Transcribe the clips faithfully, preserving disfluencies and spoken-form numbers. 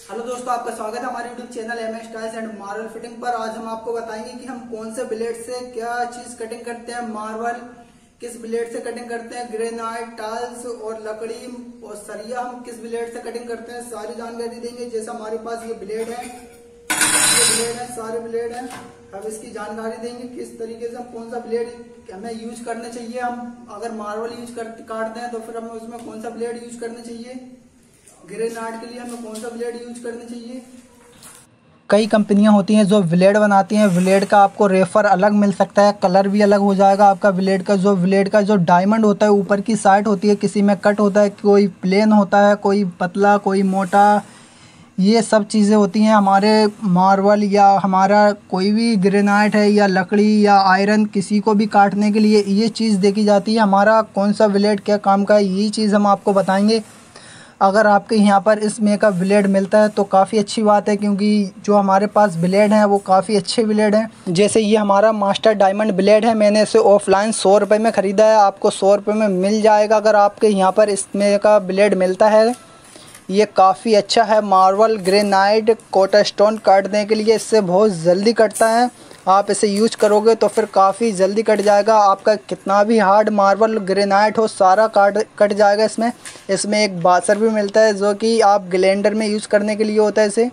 Hello दोस्तों, आपका स्वागत है हमारे YouTube channel M S tiles and marble fitting पर। आज हम आपको बताएंगे कि हम कौन से ब्लेड से क्या चीज कटिंग करते हैं। मार्बल किस ब्लेड से कटिंग करते हैं, ग्रेनाइट, टाइल्स और लकड़ी और सरिया हम किस ब्लेड से कटिंग करते हैं, सारी जानकारी देंगे। जैसे हमारे पास ये ब्लेड है, ये ब्लेड है, सारे ब्लेड है। अब इसकी जानकारी देंगे किस तरीके से हम कौन सा ब्लेड हमें यूज करने चाहिए। हम अगर मार्बल यूज कर काटते हैं तो फिर हमें उसमें कौन सा ब्लेड यूज करना चाहिए, ग्रेनाइट के लिए हमें कौन सा ब्लेड यूज करना चाहिए। कई कंपनियां होती हैं जो ब्लेड बनाती हैं। ब्लेड का आपको रेफर अलग मिल सकता है, कलर भी अलग हो जाएगा आपका। ब्लेड का जो ब्लेड का जो डायमंड होता है, ऊपर की साइड होती है, किसी में कट होता है, कोई प्लेन होता है, कोई पतला, कोई मोटा, ये सब चीज़ें होती हैं। हमारे मार्बल या हमारा कोई भी ग्रेनाइट है या लकड़ी या आयरन, किसी को भी काटने के लिए ये चीज़ देखी जाती है। हमारा कौन सा ब्लेड क्या काम का है, यही चीज़ हम आपको बताएंगे। अगर आपके यहाँ पर इसमें का ब्लेड मिलता है तो काफ़ी अच्छी बात है, क्योंकि जो हमारे पास ब्लेड हैं वो काफ़ी अच्छे ब्लेड हैं। जैसे ये हमारा मास्टर डायमंड ब्लेड है, मैंने इसे ऑफलाइन सौ रुपये में ख़रीदा है, आपको सौ रुपये में मिल जाएगा अगर आपके यहाँ पर इसमें का ब्लेड मिलता है। ये काफ़ी अच्छा है। मार्बल, ग्रेनाइट, कोटा स्टोन काटने के लिए इससे बहुत जल्दी कटता है। आप इसे यूज करोगे तो फिर काफ़ी जल्दी कट जाएगा आपका। कितना भी हार्ड मार्बल, ग्रेनाइट हो, सारा काट कट जाएगा इसमें। इसमें एक बासर भी मिलता है जो कि आप ग्लेंडर में यूज़ करने के लिए होता है। इसे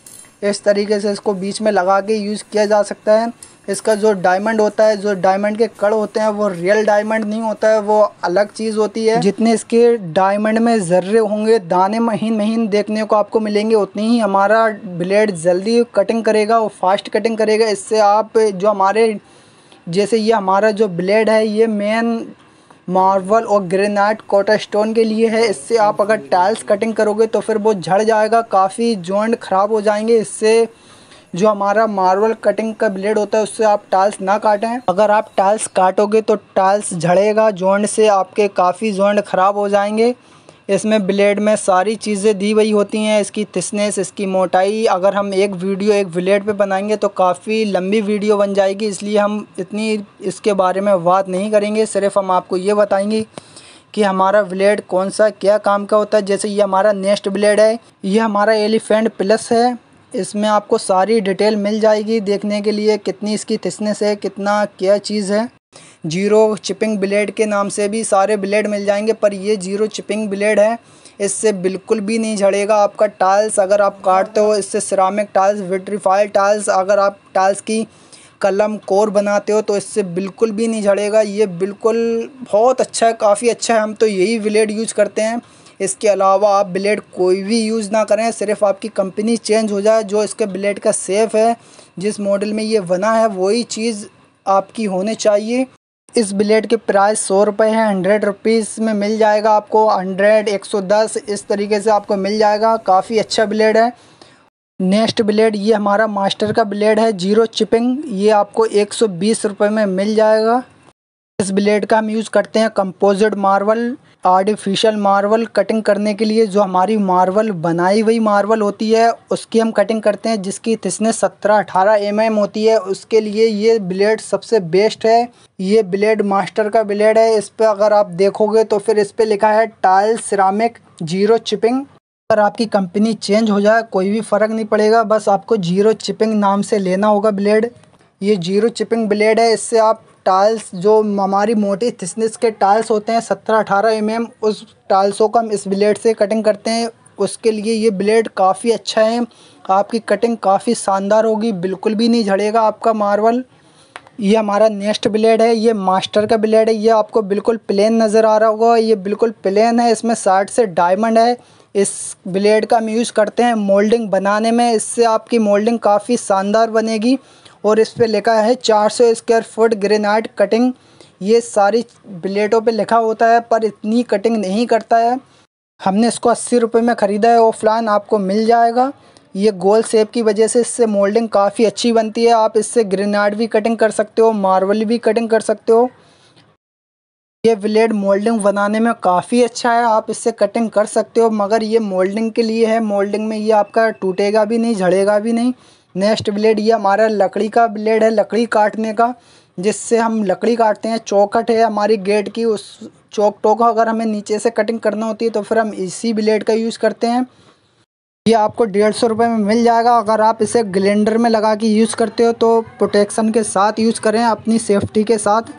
इस तरीके से इसको बीच में लगा के यूज़ किया जा सकता है। इसका जो डायमंड होता है, जो डायमंड के कड़ होते हैं, वो रियल डायमंड नहीं होता है, वो अलग चीज़ होती है। जितने इसके डायमंड में जर्रे होंगे, दाने महीन महीन देखने को आपको मिलेंगे, उतनी ही हमारा ब्लेड जल्दी कटिंग करेगा और फास्ट कटिंग करेगा। इससे आप जो हमारे जैसे ये हमारा जो ब्लेड है, ये मेन मार्बल और ग्रेनाइट, कोटा स्टोन के लिए है। इससे आप अगर टाइल्स कटिंग करोगे तो फिर वो झड़ जाएगा, काफ़ी जॉइंट ख़राब हो जाएंगे। इससे जो हमारा मार्बल कटिंग का ब्लेड होता है उससे आप टाइल्स ना काटें। अगर आप टाइल्स काटोगे तो टाइल्स झड़ेगा, जॉइंट से आपके काफ़ी जॉइंट ख़राब हो जाएंगे। इसमें ब्लेड में सारी चीज़ें दी हुई होती हैं, इसकी थिकनेस, इसकी मोटाई। अगर हम एक वीडियो एक ब्लेड पे बनाएंगे तो काफ़ी लंबी वीडियो बन जाएगी, इसलिए हम इतनी इसके बारे में बात नहीं करेंगे। सिर्फ हम आपको ये बताएंगे कि हमारा ब्लेड कौन सा क्या काम का होता है। जैसे ये हमारा नेक्स्ट ब्लेड है, ये हमारा एलिफेंट प्लस है। इसमें आपको सारी डिटेल मिल जाएगी देखने के लिए, कितनी इसकी थिकनेस है, कितना क्या चीज़ है। जीरो चिपिंग ब्लेड के नाम से भी सारे ब्लेड मिल जाएंगे, पर ये जीरो चिपिंग ब्लेड है। इससे बिल्कुल भी नहीं झड़ेगा आपका टाइल्स। अगर आप काटते हो इससे सिरामिक टाइल्स, विट्रीफाइड टाइल्स, अगर आप टाइल्स की कलम कोर बनाते हो तो इससे बिल्कुल भी नहीं झड़ेगा। ये बिल्कुल बहुत अच्छा है, काफ़ी अच्छा है। हम तो यही ब्लेड यूज करते हैं। इसके अलावा आप ब्लेड कोई भी यूज़ ना करें, सिर्फ आपकी कंपनी चेंज हो जाए, जो इसके ब्लेड का शेप है, जिस मॉडल में ये बना है, वही चीज़ आपकी होनी चाहिए। इस ब्लेड के प्राइस सौ रुपये है, हंड्रेड रुपीज़ में मिल जाएगा आपको। हंड्रेड, एक सौ दस, इस तरीके से आपको मिल जाएगा। काफ़ी अच्छा ब्लेड है। नेक्स्ट ब्लेड ये हमारा मास्टर का ब्लेड है, जीरो चिपिंग। ये आपको एक सौ बीस रुपये में मिल जाएगा। इस ब्लेड का हम यूज़ करते हैं composite marble, artificial marble cutting करने के लिए। जो हमारी मार्बल बनाई हुई मार्बल होती है उसकी हम कटिंग करते हैं, जिसकी थिकनेस सत्रह अठारह एम एम होती है। उसके लिए ये ब्लेड सबसे बेस्ट है। ये ब्लेड मास्टर का ब्लेड है। इस पर अगर आप देखोगे तो फिर इस पर लिखा है टाइल सिरामिक जीरो चिपिंग। अगर आपकी कंपनी चेंज हो जाए कोई भी फ़र्क नहीं पड़ेगा, बस आपको जीरो चिपिंग नाम से लेना होगा ब्लेड। ये जीरो चिपिंग ब्लेड है। इससे आप टाइल्स, जो हमारी मोटी थिकनेस के टाइल्स होते हैं सत्रह अठारह एम एम, उस टाइल्सों को हम इस ब्लेड से कटिंग करते हैं। उसके लिए ये ब्लेड काफ़ी अच्छा है। आपकी कटिंग काफ़ी शानदार होगी, बिल्कुल भी नहीं झड़ेगा आपका मार्बल। ये हमारा नेक्स्ट ब्लेड है, ये मास्टर का ब्लेड है। ये आपको बिल्कुल प्लेन नज़र आ रहा होगा, ये बिल्कुल प्लेन है। इसमें साइड से डायमंड है। इस ब्लेड का हम यूज़ करते हैं मोल्डिंग बनाने में। इससे आपकी मोल्डिंग काफ़ी शानदार बनेगी। और इस पे लिखा है चार सौ स्क्वायर फुट ग्रेनाइट कटिंग। ये सारी ब्लेडों पे लिखा होता है, पर इतनी कटिंग नहीं करता है। हमने इसको अस्सी रुपये में ख़रीदा है, ऑफलाइन आपको मिल जाएगा। ये गोल शेप की वजह से इससे मोल्डिंग काफ़ी अच्छी बनती है। आप इससे ग्रेनाइट भी कटिंग कर सकते हो, मार्बल भी कटिंग कर सकते हो। ये ब्लेड मोल्डिंग बनाने में काफ़ी अच्छा है, आप इससे कटिंग कर सकते हो, मगर ये मोल्डिंग के लिए है। मोल्डिंग में ये आपका टूटेगा भी नहीं, झड़ेगा भी नहीं। नेक्स्ट ब्लेड ये हमारा लकड़ी का ब्लेड है, लकड़ी काटने का, जिससे हम लकड़ी काटते हैं। चौखट है हमारी गेट की, उस चौक टोक अगर हमें नीचे से कटिंग करना होती है तो फिर हम इसी ब्लेड का यूज़ करते हैं। ये आपको डेढ़ सौ रुपये में मिल जाएगा। अगर आप इसे ग्राइंडर में लगा के यूज़ करते हो तो प्रोटेक्शन के साथ यूज़ करें, अपनी सेफ्टी के साथ।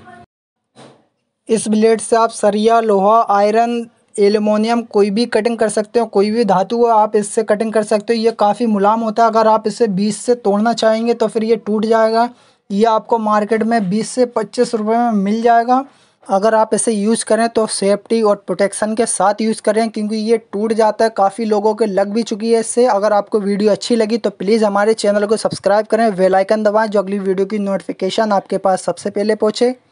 इस ब्लेड से आप सरिया, लोहा, आयरन, एल्युमिनियम कोई भी कटिंग कर सकते हो, कोई भी धातु आप इससे कटिंग कर सकते हो। ये काफ़ी मुलायम होता है। अगर आप इसे बीच से तोड़ना चाहेंगे तो फिर ये टूट जाएगा। ये आपको मार्केट में बीस से पच्चीस रुपये में मिल जाएगा। अगर आप इसे यूज़ करें तो सेफ्टी और प्रोटेक्शन के साथ यूज़ करें, क्योंकि ये टूट जाता है। काफ़ी लोगों के लग भी चुकी है इससे। अगर आपको वीडियो अच्छी लगी तो प्लीज़ हमारे चैनल को सब्सक्राइब करें, बेल आइकन दबाएं, जो अगली वीडियो की नोटिफिकेशन आपके पास सबसे पहले पहुँचे।